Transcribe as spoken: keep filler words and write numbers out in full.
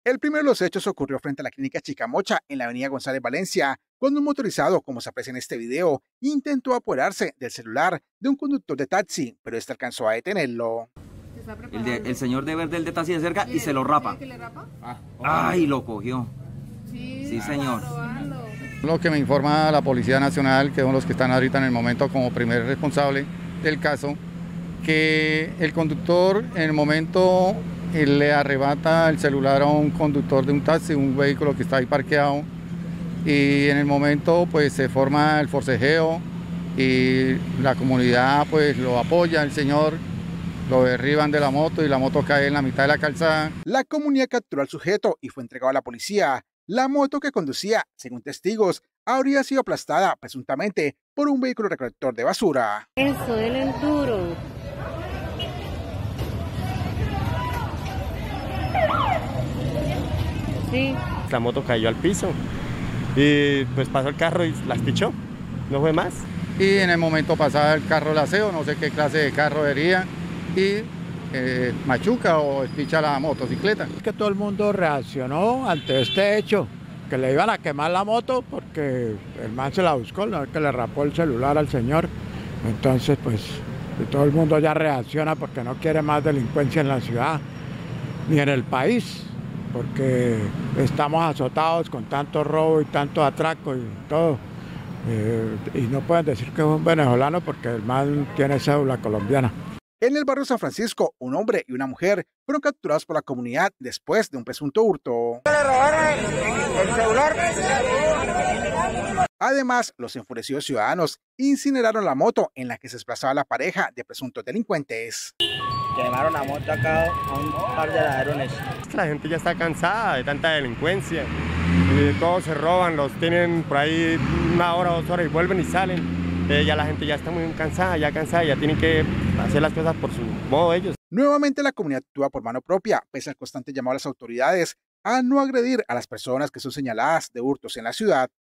El primero de los hechos ocurrió frente a la clínica Chicamocha en la avenida González Valencia, cuando un motorizado, como se aprecia en este video, intentó apoderarse del celular de un conductor de taxi, pero este alcanzó a detenerlo. El, de, el señor debe ver del de taxi de cerca y se lo rapa. ¿Que le rapa? Ah, ¡ay, lo cogió! Sí, Sí, señor. Lo que me informa la Policía Nacional, que son los que están ahorita en el momento como primer responsable del caso, que el conductor en el momento le arrebata el celular a un conductor de un taxi, un vehículo que está ahí parqueado, y en el momento pues se forma el forcejeo y la comunidad pues lo apoya, el señor lo derriban de la moto y la moto cae en la mitad de la calzada. La comunidad capturó al sujeto y fue entregado a la policía. La moto que conducía, según testigos, habría sido aplastada presuntamente por un vehículo recolector de basura. Eso, el enduro. Sí. La moto cayó al piso y pues pasó el carro y las pichó, no fue más. Y en el momento pasaba el carro de aseo, no sé qué clase de carro sería, y eh, machuca o espicha la motocicleta. Es que todo el mundo reaccionó ante este hecho, que le iban a quemar la moto porque el man se la buscó, ¿no? Que le rapó el celular al señor. Entonces pues todo el mundo ya reacciona porque no quiere más delincuencia en la ciudad ni en el país, porque estamos azotados con tanto robo y tanto atraco y todo. Eh, y no pueden decir que es un venezolano porque el man tiene cédula colombiana. En el barrio San Francisco, un hombre y una mujer fueron capturados por la comunidad después de un presunto hurto. Le robaron el celular. Además, los enfurecidos ciudadanos incineraron la moto en la que se desplazaba la pareja de presuntos delincuentes. Quemaron la moto acá a un par de ladrones. La gente ya está cansada de tanta delincuencia. Y todos se roban, los tienen por ahí una hora, dos horas y vuelven y salen. Eh, ya la gente ya está muy cansada, ya cansada, ya tienen que hacer las cosas por su modo ellos. Nuevamente la comunidad actúa por mano propia, pese al constante llamado a las autoridades a no agredir a las personas que son señaladas de hurtos en la ciudad.